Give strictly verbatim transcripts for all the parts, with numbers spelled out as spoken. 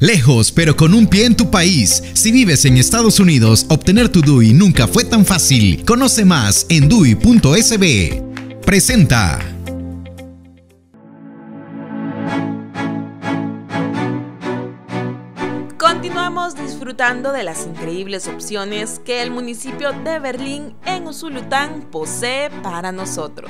Lejos, pero con un pie en tu país. Si vives en Estados Unidos, obtener tu D U I nunca fue tan fácil. Conoce más en D U I punto S B. Presenta. Continuamos disfrutando de las increíbles opciones que el municipio de Berlín en Usulután posee para nosotros.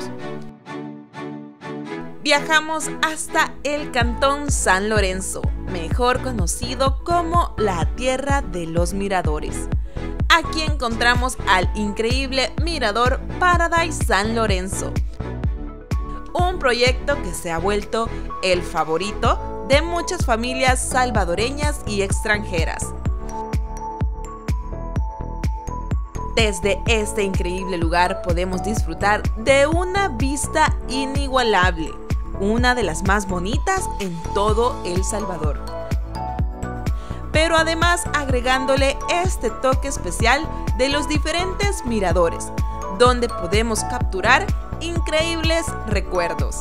Viajamos hasta el Cantón San Lorenzo, mejor conocido como la Tierra de los Miradores. Aquí encontramos al increíble Mirador Paradise San Lorenzo, un proyecto que se ha vuelto el favorito de muchas familias salvadoreñas y extranjeras. Desde este increíble lugar podemos disfrutar de una vista inigualable, una de las más bonitas en todo El Salvador. Pero además agregándole este toque especial de los diferentes miradores, donde podemos capturar increíbles recuerdos.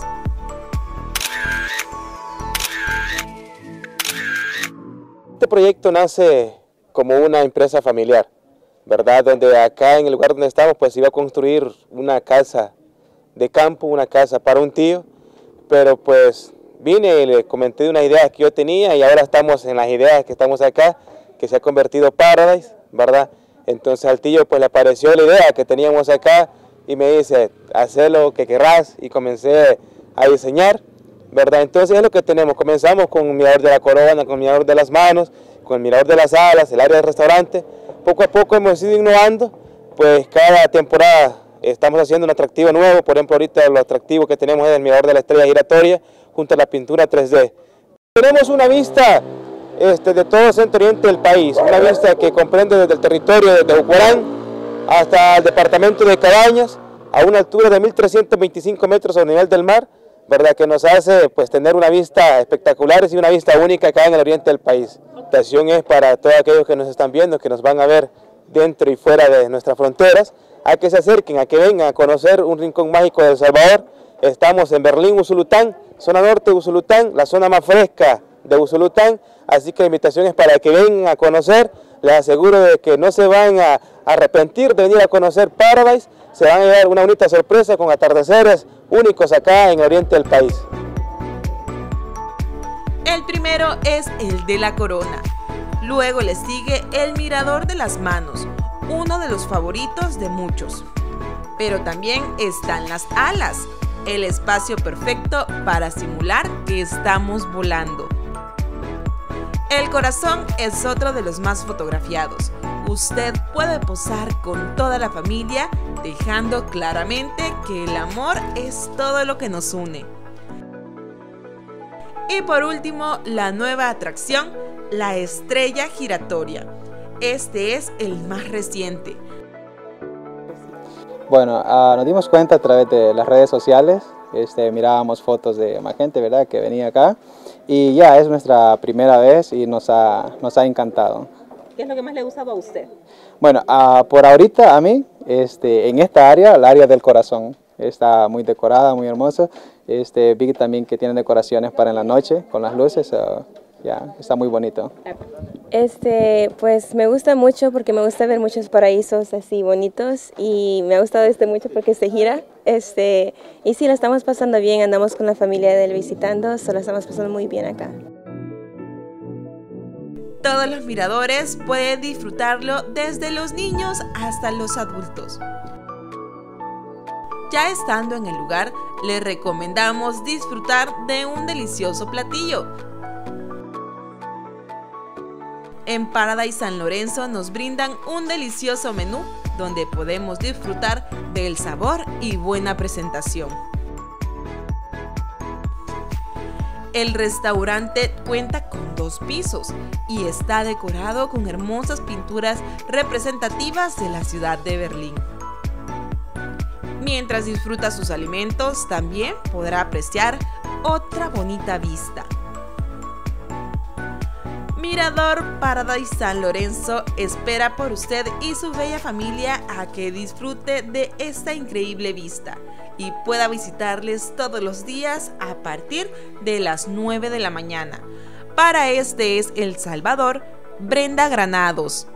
Este proyecto nace como una empresa familiar, ¿verdad? Donde acá en el lugar donde estamos pues iba a construir una casa de campo, una casa para un tío, pero pues vine y le comenté de unas ideas que yo tenía y ahora estamos en las ideas que estamos acá, que se ha convertido Paradise, ¿verdad? Entonces al tío pues le pareció la idea que teníamos acá y me dice, haz lo que querrás, y comencé a diseñar, ¿verdad? Entonces es lo que tenemos, comenzamos con el mirador de la corona, con el mirador de las manos, con el mirador de las alas, el área del restaurante. Poco a poco hemos ido innovando, pues cada temporada estamos haciendo un atractivo nuevo. Por ejemplo, ahorita lo atractivo que tenemos es el mirador de la estrella giratoria junto a la pintura tres D. Tenemos una vista este, de todo el centro oriente del país, una vista que comprende desde el territorio de Tehucuarán hasta el departamento de Cabañas, a una altura de mil trescientos veinticinco metros sobre el nivel del mar, ¿verdad? Que nos hace pues, tener una vista espectacular y una vista única acá en el oriente del país. La invitación es para todos aquellos que nos están viendo, que nos van a ver dentro y fuera de nuestras fronteras, a que se acerquen, a que vengan a conocer un rincón mágico de El Salvador. Estamos en Berlín, Usulután, zona norte de Usulután, la zona más fresca de Usulután, así que la invitación es para que vengan a conocer. Les aseguro de que no se van a arrepentir de venir a conocer Paradise, se van a llevar una bonita sorpresa con atardeceres únicos acá en el oriente del país. El primero es el de la corona, luego le sigue el mirador de las manos, uno de los favoritos de muchos. Pero también están las alas, el espacio perfecto para simular que estamos volando. El corazón es otro de los más fotografiados. Usted puede posar con toda la familia, dejando claramente que el amor es todo lo que nos une. Y por último, la nueva atracción, la estrella giratoria. Este es el más reciente. Bueno, uh, nos dimos cuenta a través de las redes sociales, este, mirábamos fotos de más gente, ¿verdad?, que venía acá, y ya es nuestra primera vez y nos ha, nos ha encantado. ¿Qué es lo que más le ha gustado a usted? Bueno, uh, por ahorita a mí, este, en esta área, el área del corazón, está muy decorada, muy hermosa. Este, vi también que tienen decoraciones para en la noche, con las luces, uh, ya, está muy bonito. Este, pues me gusta mucho porque me gusta ver muchos paraísos así bonitos y me ha gustado este mucho porque se gira. Este, y sí, lo estamos pasando bien, andamos con la familia del visitando, solo estamos pasando muy bien acá. Todos los miradores pueden disfrutarlo desde los niños hasta los adultos. Ya estando en el lugar, le recomendamos disfrutar de un delicioso platillo. En Paradise San Lorenzo nos brindan un delicioso menú donde podemos disfrutar del sabor y buena presentación. El restaurante cuenta con dos pisos y está decorado con hermosas pinturas representativas de la ciudad de Berlín. Mientras disfruta sus alimentos, también podrá apreciar otra bonita vista. Mirador Paradise San Lorenzo espera por usted y su bella familia a que disfrute de esta increíble vista y pueda visitarles todos los días a partir de las nueve de la mañana. Para Este es El Salvador, Brenda Granados.